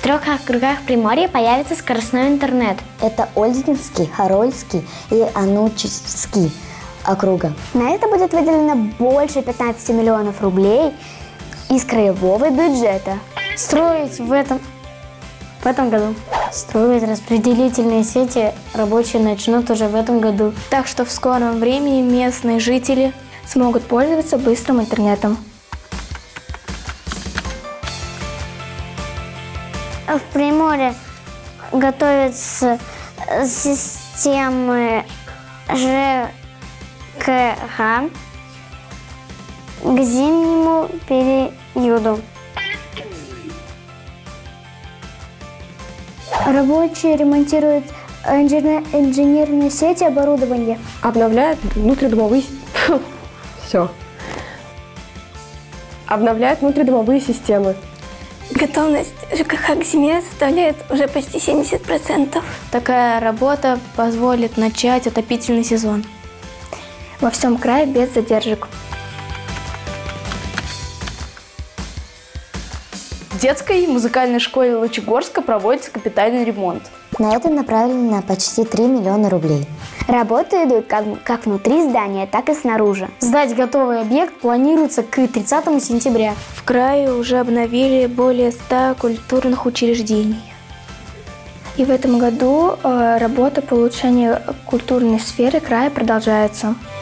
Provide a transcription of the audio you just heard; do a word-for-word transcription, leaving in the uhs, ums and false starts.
трех округах Приморья появится скоростной интернет. Это Ольгинский, Харольский и Анучевский округа. На это будет выделено больше пятнадцати миллионов рублей из краевого бюджета. Строить в этом, в этом году. Строить распределительные сети рабочие начнут уже в этом году. Так что в скором времени местные жители смогут пользоваться быстрым интернетом. В Приморье готовятся системы ЖКХ к зимнему периоду. Рабочие ремонтируют инженерные сети оборудования. Обновляют внутридомовые... Все. Обновляют внутридомовые системы. Готовность ЖКХ к зиме составляет уже почти семьдесят процентов. Такая работа позволит начать отопительный сезон Во всем крае без задержек. В детской и музыкальной школе Лучегорска проводится капитальный ремонт. На это направлено почти три миллиона рублей. Работы идут как, как внутри здания, так и снаружи. Сдать готовый объект планируется к тридцатому сентября. В крае уже обновили более ста культурных учреждений. И в этом году э, работа по улучшению культурной сферы края продолжается.